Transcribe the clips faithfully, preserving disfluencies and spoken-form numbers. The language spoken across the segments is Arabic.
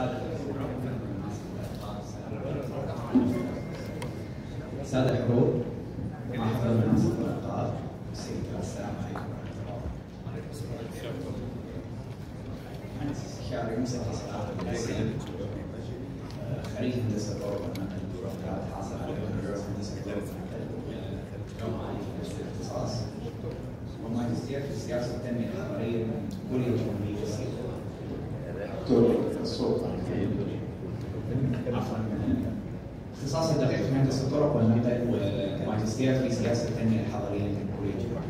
سادة الحضور، مع حضور مناصب الألقاب، السلام عليكم ورحمة الله. أنا استشاري مصطفى صلاح الحسين، خريج هندسة طرق والدكتوراه، حاصل على بكالوريوس هندسة طرق جامعة الاختصاص، وماجستير في السياسة والتنمية الحضرية من كلية الأمريكية السياسية. دكتور الصوت عفوا. اختصاصي الدقيق في هندسة الطرق والنقل، وماجستير في سياسة التنمية الحضرية من كلية الجامعة.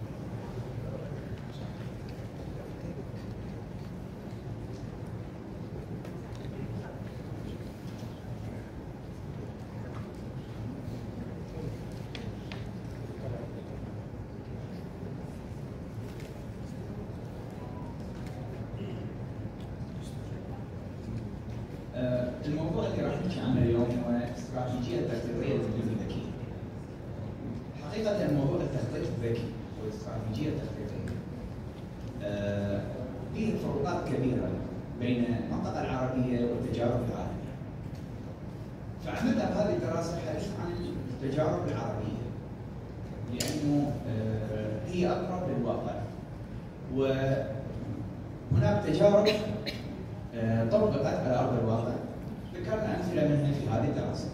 الموضوع اللي راح نحكي عنه اليوم هو استراتيجية التخطيطية للتنمية الذكية. حقيقة موضوع التخطيط الذكي والاستراتيجية التخطيطية فيه فروقات كبيرة بين المنطقة العربية والتجارب العالمية. فعملنا بهذه الدراسة حديث عن التجارب العربية لأنه هي أقرب للواقع، وهناك تجارب طبقت على أرض الواقع ذكرنا أمثلة منها في هذه الدراسة.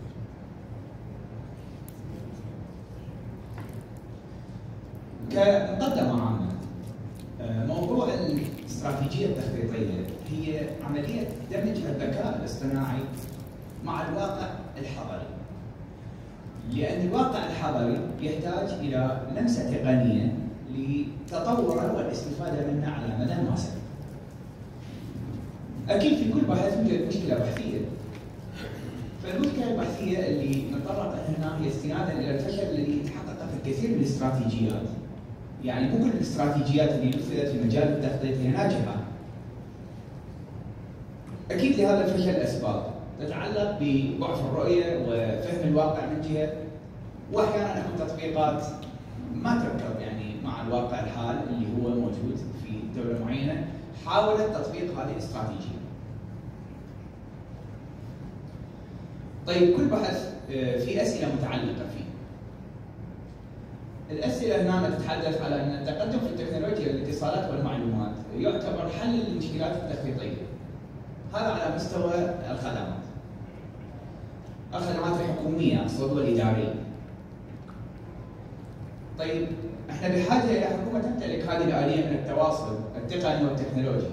كمقدمة عامة، موضوع الاستراتيجية التخطيطية هي عملية دمج الذكاء الاصطناعي مع الواقع الحضري، لأن الواقع الحضري يحتاج إلى لمسة تقنية لتطوره والاستفادة منه على مدى واسع. أكيد في كل بحث يوجد مشكلة بحثية، فالمشكلة البحثية اللي نتطرق هنا هي استنادا إلى الفشل الذي تحقق في الكثير من الاستراتيجيات. يعني مو كل الاستراتيجيات اللي نفذت في مجال التخطيط هي ناجحة. أكيد لهذا الفشل أسباب تتعلق بضعف الرؤية وفهم الواقع من جهة، وأحيانا أكون تطبيقات ما تركب يعني مع الواقع الحال اللي هو موجود في دولة معينة حاولت تطبيق هذه الاستراتيجية. طيب كل بحث في أسئلة متعلقة فيه. الأسئلة هنا تتحدث على أن التقدم في التكنولوجيا الاتصالات والمعلومات يعتبر حل للمشكلات التخطيطية. هذا على مستوى الخدمات. الخدمات الحكومية أقصد والإدارية. طيب احنا بحاجة إلى حكومة تمتلك هذه الآلية من التواصل التقني والتكنولوجي،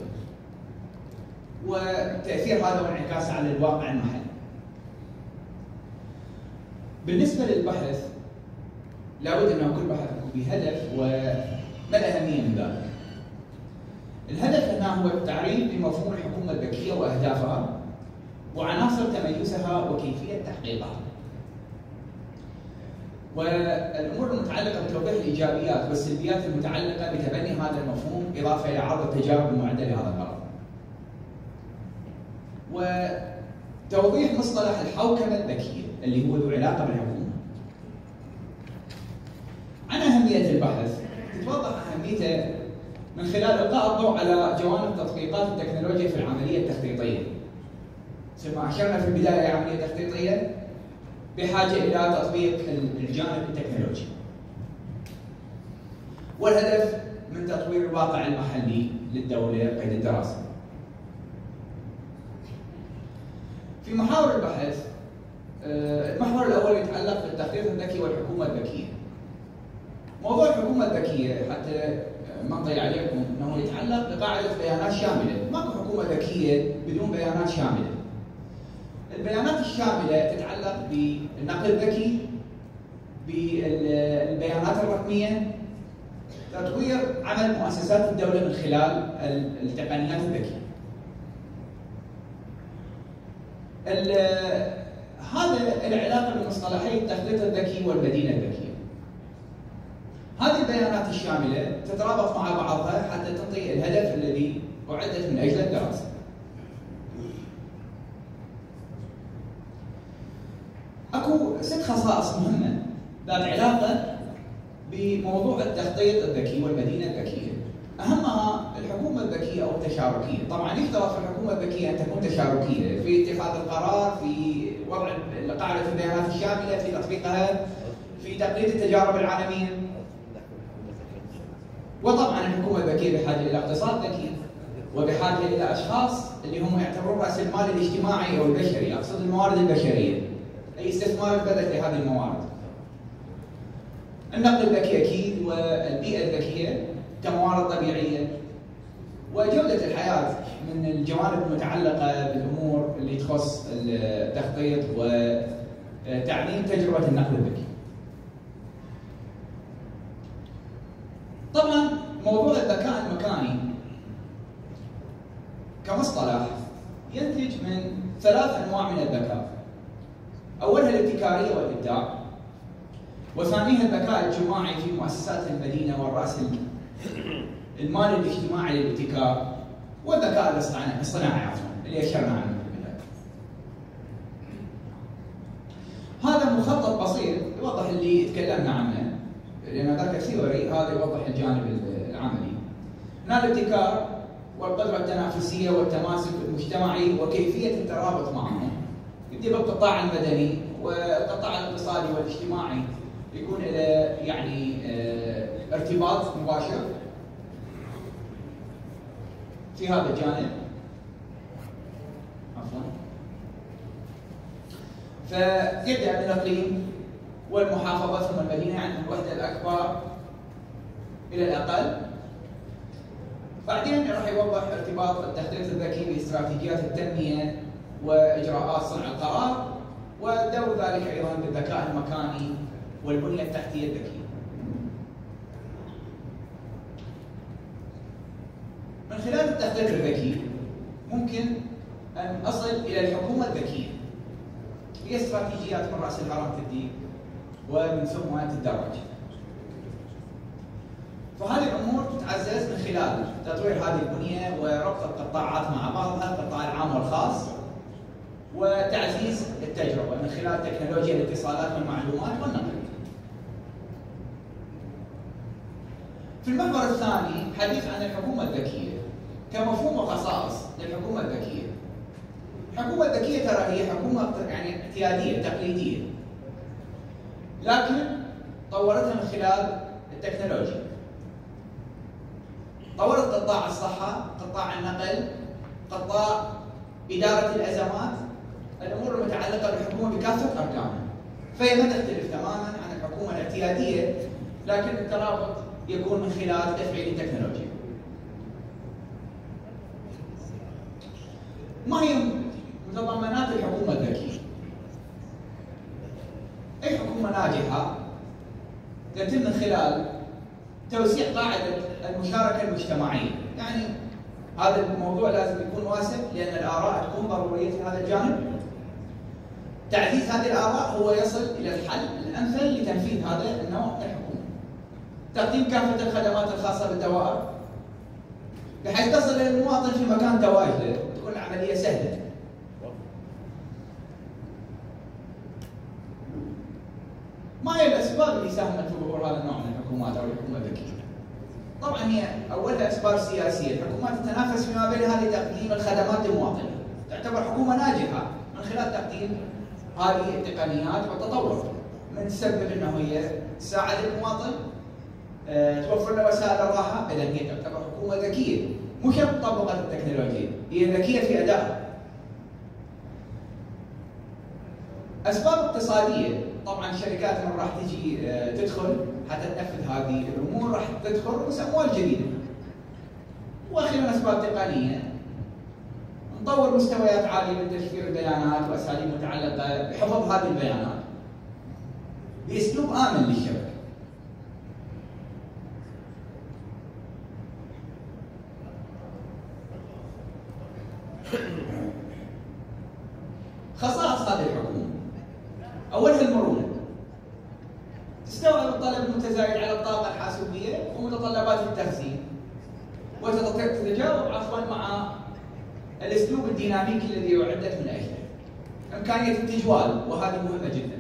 وتأثير هذا وانعكاسه على الواقع المحلي. بالنسبة للبحث لابد أن كل بحث يكون بهدف، وما الأهمية من ذلك؟ الهدف هنا هو التعريف بمفهوم الحكومة الذكية وأهدافها وعناصر تميزها وكيفية تحقيقها، والأمور المتعلقة بتوضيح الإيجابيات والسلبيات المتعلقة بتبني هذا المفهوم، إضافة إلى عرض التجارب المعدة لهذا الغرض. وتوضيح مصطلح الحوكمة الذكية اللي هو ذو علاقة بالحكومة. عن أهمية البحث، تتوضح أهميته من خلال إلقاء الضوء على جوانب تطبيقات التكنولوجيا في العملية التخطيطية. مثل ما أشرنا في البداية عملية تخطيطية بحاجة إلى تطبيق الجانب التكنولوجي. والهدف من تطوير الواقع المحلي للدولة قيد الدراسة. في محاور البحث، المحور الأول يتعلق بالتخطيط الذكي والحكومة الذكية. موضوع الحكومة الذكية حتى ما نضيع عليكم أنه يتعلق بقاعدة بيانات شاملة، ماكو حكومة ذكية بدون بيانات شاملة. البيانات الشاملة تتعلق بالنقل الذكي، بالبيانات الرقمية، تطوير عمل مؤسسات الدولة من خلال التقنيات الذكية. هذا العلاقة بمصطلحي التخطيط الذكي والمدينة الذكية. هذه البيانات الشاملة تترابط مع بعضها حتى تعطي الهدف الذي أعدت من أجل الدراسة. اكو ست خصائص مهمة ذات علاقة بموضوع التخطيط الذكي والمدينة الذكية. أهمها الحكومة الذكية أو التشاركية. طبعا يفترض في الحكومة الذكية أن تكون تشاركية في اتخاذ القرار، في وضع قاعدة البيانات الشاملة، في تطبيقها، في تقليد التجارب العالمية. وطبعا الحكومة الذكية بحاجة إلى اقتصاد ذكي، وبحاجة إلى أشخاص اللي هم يعتبرون رأس المال الاجتماعي أو البشري، أقصد الموارد البشرية، أي استثمار البلد في هذه الموارد. النقل الذكي أكيد، والبيئة الذكية كموارد طبيعية، وجودة الحياة من الجوانب المتعلقة بالأمور اللي تخص التخطيط وتعميم تجربة النقل الذكي. طبعا موضوع الذكاء المكاني كمصطلح ينتج من ثلاث أنواع من الذكاء. أولها الابتكارية والإبداع، وثانيها الذكاء الجماعي في مؤسسات المدينة والرأس المال الاجتماعي للابتكار، والذكاء الاصطناعي عفوا اللي أشرنا عنه في البداية. هذا مخطط بسيط يوضح اللي تكلمنا عنه، لأن ذاك الثيوري هذا يوضح الجانب العملي. هنا الابتكار والقدرة التنافسية والتماسك المجتمعي وكيفية الترابط معهم. يبدي بالقطاع المدني والقطاع الاقتصادي والاجتماعي يكون له يعني اه ارتباط مباشر في هذا الجانب. عفوا. فيبدأ من الإقليم والمحافظة ثم المدينة، يعني من الوحدة الأكبر إلى الأقل. بعدين راح يوضح ارتباط التخطيط الذكي باستراتيجيات التنمية وإجراءات صنع القرار، ودور ذلك أيضا بالذكاء المكاني والبنية التحتية الذكية. من خلال التخطيط الذكي ممكن أن أصل إلى الحكومة الذكية. هي استراتيجيات من رأس الهرم تبدي ومن ثم تتدرج. فهذه الأمور تتعزز من خلال تطوير هذه البنية وربط القطاعات مع بعضها، القطاع العام والخاص، وتعزيز التجربة من خلال تكنولوجيا الاتصالات والمعلومات والنقل. في المحور الثاني حديث عن الحكومة الذكية كمفهوم وخصائص للحكومة الذكية. الحكومة الذكية ترى هي حكومة يعني اعتيادية تقليدية، لكن طورتها من خلال التكنولوجيا. طورت قطاع الصحة، قطاع النقل، قطاع إدارة الأزمات، الأمور المتعلقة بالحكومة بكافة أركانها. فهي ما تختلف تماما عن الحكومة الاعتيادية، لكن الترابط يكون من خلال تفعيل التكنولوجيا. ما هي متضمنات الحكومة الذكية؟ أي حكومة ناجحة تتم من خلال توسيع قاعدة المشاركة المجتمعية. يعني هذا الموضوع لازم يكون واسع، لأن الآراء تكون ضرورية في هذا الجانب. تعزيز هذه الآراء هو يصل إلى الحل الأمثل لتنفيذ هذا النوع من الحكومة. تقديم كافة الخدمات الخاصة بالدوائر بحيث تصل إلى المواطن في مكان تواجده، تكون العملية سهلة. ما هي الأسباب اللي ساهمت في ظهور هذا النوع من الحكومات أو الحكومة الذكية؟ طبعا هي أولها أسباب سياسية، الحكومات تتنافس فيما بينها لتقديم الخدمات للمواطن. تعتبر حكومة ناجحة من خلال تقديم هذه التقنيات والتطور، من تسبب أنه هي تساعد المواطن، أه، توفر له وسائل الراحة. إذا هي تعتبر حكومة ذكية، مش طبقت التكنولوجيا، هي ذكية في أدائها. أسباب اقتصادية، طبعا الشركات من راح تجي أه، تدخل حتى تنفذ هذه الأمور راح تدخل رؤوس أموال جديدة. وأخيرا أسباب تقنية، نطور مستويات عالية من تشفير البيانات وأساليب متعلقة بحفظ هذه البيانات بأسلوب آمن للشبكة. خصائص هذه الحكومة، أولها المرونة، تستوعب الطلب المتزايد على الطاقة الحاسوبية ومتطلبات التخزين، وتتجاوب عفوا مع الأسلوب الديناميكي الذي أعدت من أجله. إمكانية التجوال، وهذه مهمة جدا.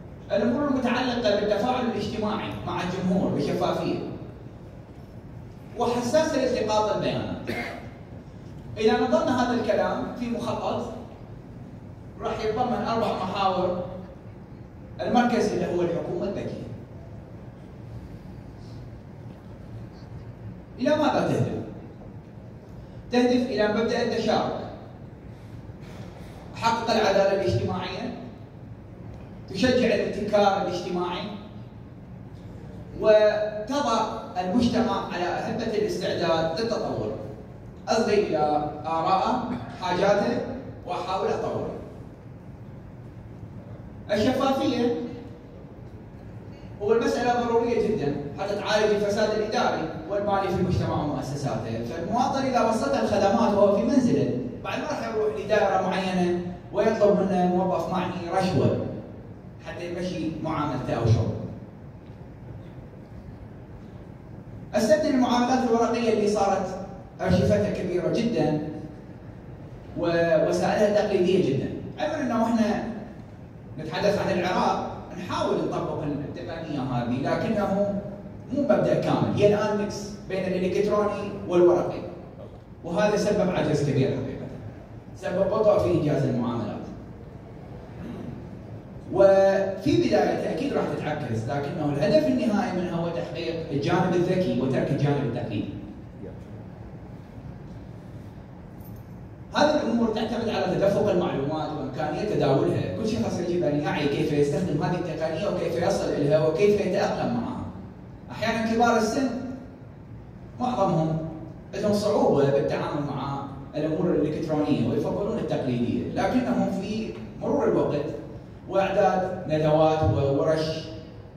الأمور المتعلقة بالتفاعل الاجتماعي مع الجمهور بشفافية. وحساسة لالتقاط البيانات. إذا نظرنا هذا الكلام في مخطط راح يتضمن أربع محاور. المركز اللي هو الحكومة الذكية. إلى ماذا تهدف؟ تهدف إلى مبدأ التشارك، تحقق العدالة الاجتماعية، تشجع الابتكار الاجتماعي، وتضع المجتمع على أهبة الاستعداد للتطور. أصغي إلى آراءه، حاجاته، وأحاول أطوره. الشفافية هو المسألة ضرورية جدا حتى تعالج الفساد الإداري والمالي في المجتمع ومؤسساته، فالمواطن إذا وصلته الخدمات وهو في منزله بعد ما راح يروح لدائرة معينة ويطلب من موظف معني رشوة حتى يمشي معاملته أو شغله. استبدل المعاملات الورقية اللي صارت أرشفتها كبيرة جدا ووسائلها تقليدية جدا. علما أنه احنا نتحدث عن العراق نحاول نطبق التقنية هذه، لكنه مو مبدأ كامل، هي الآن ميكس بين الإلكتروني والورقي، وهذا سبب عجز كبير حقيقة، سبب بطء في إنجاز المعاملات. وفي بدايته أكيد راح تتعكس، لكنه الهدف النهائي منها هو تحقيق الجانب الذكي وترك الجانب التقليدي. هذه الامور تعتمد على تدفق المعلومات وامكانيه تداولها، كل شخص يجب ان يعي كيف يستخدم هذه التقنيه وكيف يصل اليها وكيف يتاقلم معها. احيانا كبار السن معظمهم لهم صعوبه بالتعامل مع الامور الالكترونيه ويفضلون التقليديه، لكنهم في مرور الوقت واعداد ندوات وورش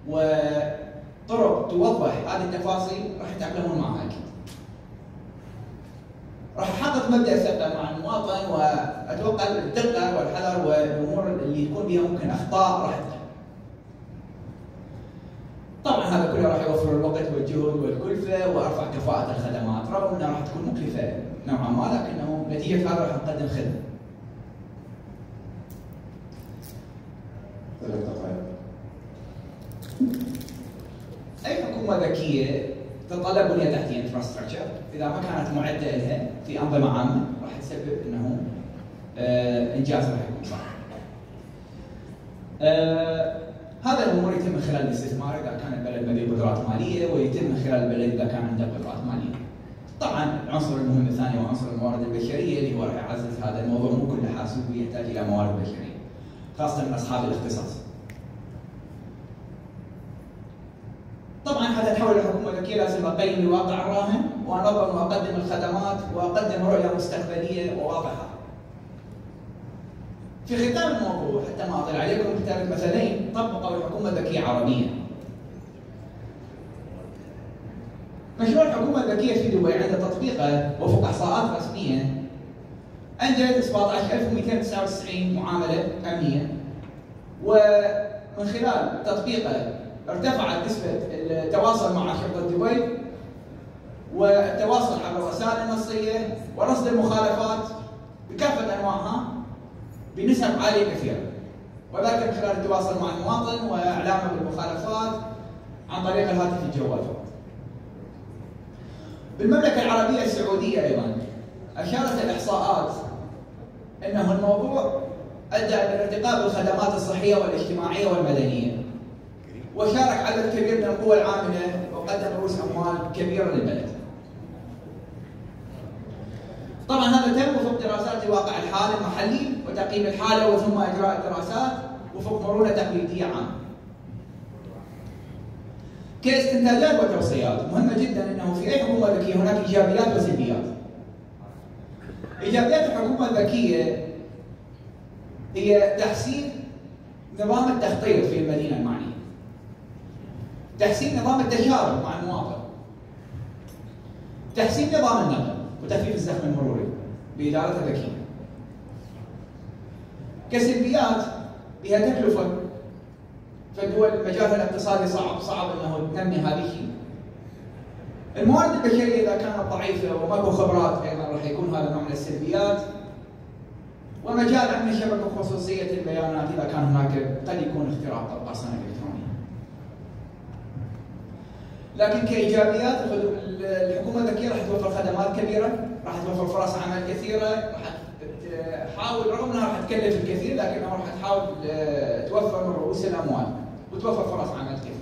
وطرق توضح هذه التفاصيل راح يتاقلمون معها اكيد. راح احقق مبدا الثقه مع المواطن، واتوقع الدقه والحذر والامور اللي يكون بها ممكن اخطاء راح تقل. طبعا هذا كله راح يوفر الوقت والجهد والكلفه وارفع كفاءه الخدمات، رغم انها راح تكون مكلفه نوعا ما، لكنه نتيجه هذا راح نقدم خدمه. ثلاث دقائق. اي حكومه ذكيه تتطلب بنيه تحتيه انفراستراكشر، اذا ما كانت معده لها في انظمه عامه راح تسبب انه آه انجاز راح يكون صعب. آه هذا الامور يتم من خلال الاستثمار اذا كان البلد لديه قدرات ماليه، ويتم من خلال البلد اذا كان عنده قدرات ماليه. طبعا العنصر المهم الثاني هو عنصر الموارد البشريه اللي هو راح يعزز هذا الموضوع، مو كله حاسوب يحتاج الى موارد بشريه خاصه من اصحاب الاختصاص. طبعا حتى تحول الحكومه الذكيه لازم اقيم الواقع الراهن وانظم واقدم الخدمات واقدم رؤيه مستقبليه وواضحه. في ختام الموضوع حتى ما اطيل عليكم كتابه مثلين طبقوا الحكومه الذكيه عربيا. مشروع الحكومه الذكيه في دبي عند تطبيقه وفق احصاءات رسميه انجز سبعة عشر ألف ومئتين وتسعة وتسعين معامله امنيه، ومن خلال تطبيقه ارتفعت نسبة التواصل مع شرطة دبي والتواصل عبر الرسائل النصية ورصد المخالفات بكافة أنواعها بنسب عالية كثيرة، وذلك من خلال التواصل مع المواطن وإعلامه بالمخالفات عن طريق الهاتف الجوال. بالمملكة العربية السعودية أيضا أشارت الإحصاءات أنه الموضوع أدى إلى ارتقاء بالخدمات الصحية والاجتماعية والمدنية، وشارك عدد كبير من القوى العامله وقدم رؤوس اموال كبيره للبلد. طبعا هذا تم وفق دراسات الواقع الحالي المحلي وتقييم الحاله وثم اجراء الدراسات وفق مرونه تقليديه عامه. كاستنتاجات وتوصيات مهمه جدا انه في اي حكومه ذكيه هناك ايجابيات وسلبيات. ايجابيات الحكومه الذكيه هي تحسين نظام التخطيط في المدينه المعنيه، تحسين نظام التشارك مع المواطن، تحسين نظام النقل وتخفيف الزحمه المروري باداره ذكيه. كسلبيات بها تكلفه، فالدول مجالها الاقتصادي صعب صعب انه تنمي هذه الشيء. الموارد البشريه اذا كانت ضعيفه وماكو خبرات ايضا راح يكون هذا نوع من السلبيات. ومجال امن الشبكه وخصوصيه البيانات اذا كان هناك قد يكون اختراق او قرصنه الكترونيه. لكن كايجابيات الحكومه الذكيه راح توفر خدمات كبيره، راح توفر فرص عمل كثيره، راح تحاول رغم انها راح تكلف الكثير لكنها راح تحاول توفر من رؤوس الاموال وتوفر فرص عمل كثيره.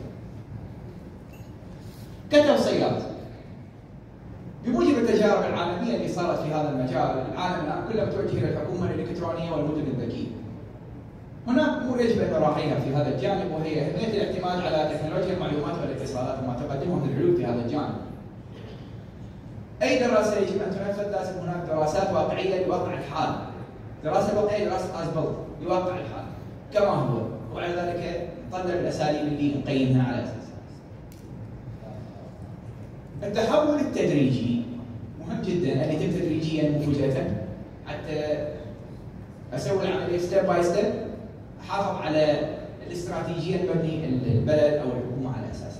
كتوصيات بموجب التجارب العالميه اللي صارت في هذا المجال، العالم الان كله متوجه الى الحكومه الالكترونيه والمدن الذكيه. هناك امور يجب ان نراعيها في هذا الجانب، وهي اهميه الاعتماد على تكنولوجيا المعلومات والاتصالات وما تقدمه من العلوم في هذا الجانب. اي دراسه يجب ان تنفذ لازم هناك دراسات واقعيه لواقع الحال. دراسه واقعيه دراسه ازبل لواقع الحال كما هو، وعلى ذلك نطلع الاساليب اللي نقيمها على اساسها. التحول التدريجي مهم جدا ان يتم تدريجيا مو فجأة، حتى اسوي العمليه ستيب باي ستيب، احافظ على الاستراتيجيه اللي ببني البلد او الحكومه على اساسها.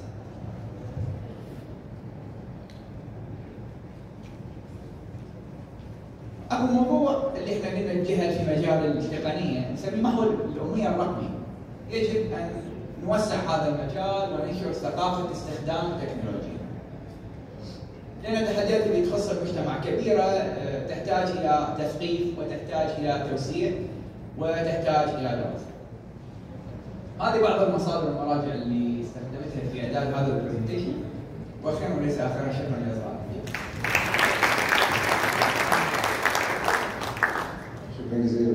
اكو موضوع اللي احنا قلنا الجهل في مجال التقنيه نسميه محور الاميه الرقمي. يجب ان نوسع هذا المجال وننشر ثقافه استخدام التكنولوجيا. لأن التحديات اللي تخص المجتمع كبيرة، تحتاج إلى تثقيف وتحتاج إلى توسيع وتحتاج إلى دراسة. هذه بعض المصادر والمراجع اللي استخدمتها في إعداد هذا البرزنتيشن، وأخيرا وليس آخرا شكرا جزيلا. شكرا جزيلا.